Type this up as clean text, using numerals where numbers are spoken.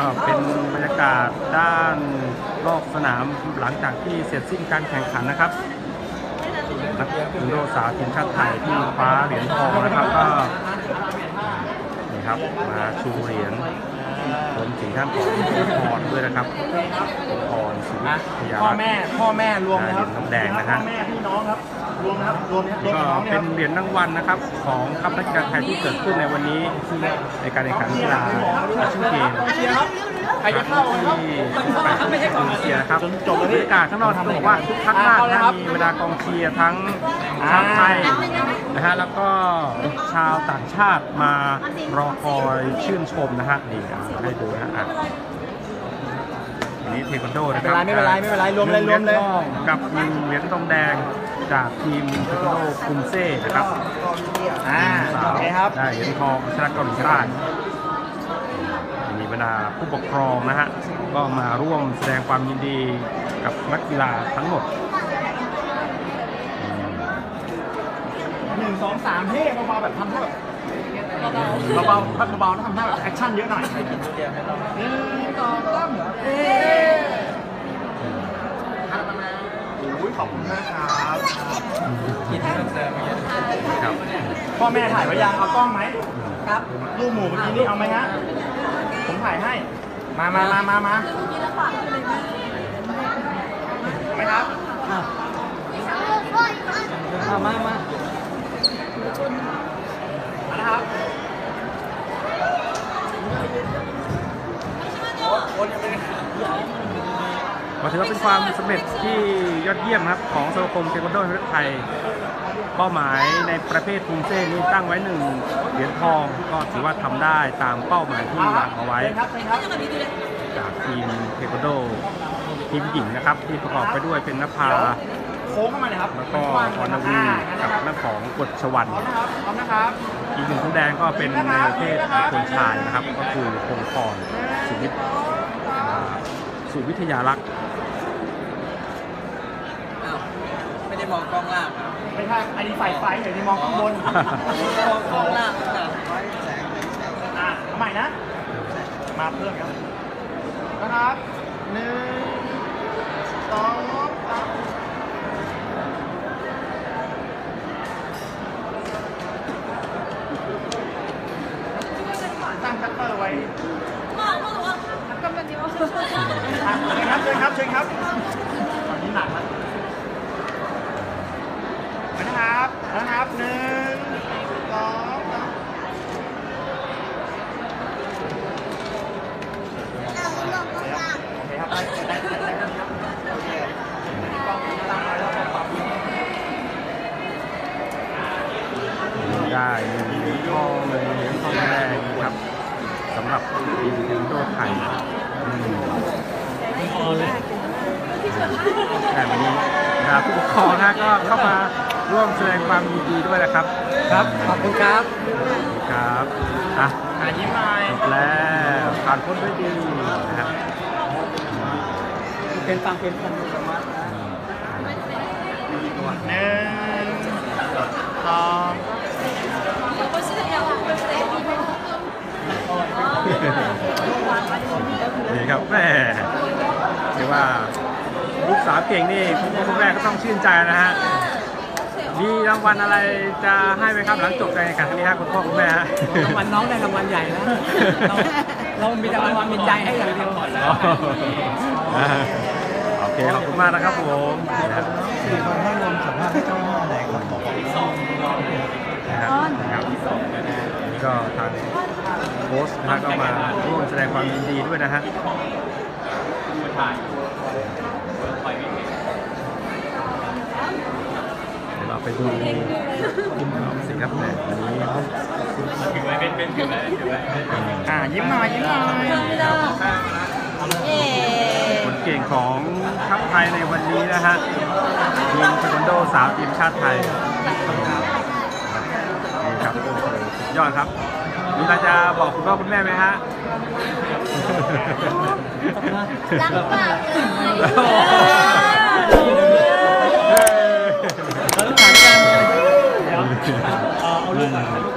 ก็เป็นบรรยากาศด้านรอบสนามหลังจากที่เสร็จสิ้นการแข่งขันนะครับนักเทควันโดสาวทีมชาติไทยที่คว้าเหรียญทองนะครับก็นี่ครับมาชูเหรียญรวมถึงท่านของพรด้วยนะครับพรสุวิทยาลักษณ์พ่อแม่รวมเหรียญทองแดงนะฮะพ่อแม่พี่น้องครับรวมนะครับรวมก็เป็นเหรียญรางวัลนะครับของทัพนักกีฬาไทยที่เกิดขึ้นในวันนี้ในการแข่งขันกีฬาเอเชียนเกมใครจะเข้าที่ไม่ใช่กองเชียร์ครับจบเลยการข้างนอกบอกว่าทุกทักมากมีเวลากองเชียร์ทั้งชาวไทยนะฮะแล้วก็ชาวต่างชาติมารอคอยชื่นชมนะฮะนี่ให้ดูนะฮะนี่เทควันโดนะครับไม่เป็นไรรวมเลยกับ1เหรียญทองแดงจากทีมเทควันโดคุมเซ่นะครับโอเคครับได้เหรียญทองชนะเกาหลีใต้มีบรรดาผู้ปกครองนะฮะก็มาร่วมแสดงความยินดีกับนักกีฬาทั้งหมด 1 2 3เท่เบาๆแบบทำท่าแบบเบาๆทำท่าแบบแอคชั่นเยอะหน่อย1 2 3ขอบคุณนะครับพ่อแม่ถ่ายไว้ยังเอากล้องไหมครับลูกหมูเมื่อกี้นี่เอาไหมฮะผมถ่ายให้มาไหมครับมานะครับถือว่าเป็นความสำเร็จที่ยอดเยี่ยมครับของสมาคมเทควันโดแห่งประเทศไทยเป้าหมายในประเภทคุมเซ่นี้ตั้งไว้1เหรียญทองก็ถือว่าทำได้ตามเป้าหมายที่วางเอาไว้จากทีมเทควันโดทีมหญิงนะครับที่ประกอบไปด้วยเป็นนภาโค้งเข้ามาเลยครับแล้วก็วรรณวีกับนักของกฎชวันอีก1ผู้แดงก็เป็นในประเภทคนชายนะครับก็คือพงศ์พรสุวิทยาลักษณ์ไม่ได้มองกล้องล่างไม่ใช่อันนี้ไฟเดี๋ยวนี้มองข้างบนมองกล้องล่างใหม่นะมาเพิ่มครับนะครับ1 2 3ตั้งคัตเตอร์ไว้เชิญครับตอนนี้หนักแล้วไปนะครับ1 2 3 ได้เหรียญทองเลยเหรียญทองแดงครับสำหรับทีมเทควันโดไทยแต่วันนี้ผู้ปกครองนะก็เข้ามาร่วมแสดงความยินดีด้วยนะครับขอบคุณครับยิ้มหน่อยจบแล้วผ่านพ้นด้วยดีนะครับเป็นฟัง1 2 นี่ครับแม่เรียกว่าลูกสาวเก่งนี่คุณแม่ก็ต้องชื่นใจนะฮะมีรางวัลอะไรจะให้ไหมครับหลังจบการแข่งขันนี้ครับคุณพ่อคุณแม่ฮะรางวัลน้องได้รางวัลใหญ่แล้วเรามีรางวัลมีใจให้อย่างเดียวโอเคขอบคุณมากนะครับผม 4 คนให้รวมสัมภาษณ์ที่เจ้าหน้าแหล่งของนะครับนี่ก็ทางโค้ชนะก็มาร่วมแสดงความยินดีด้วยนะฮะเราไปดูสิครับเนี่ยวันนี้ถึงไรยิ้มหน่อยคนเก่งของทัพไทยในวันนี้นะฮะทีมเทควันโดสาวทีมชาติไทยนี่ครับสุดยอดครับมีอะไรจะบอกคุณพ่อคุณแม่ไหมฮะรักมากเอาลูก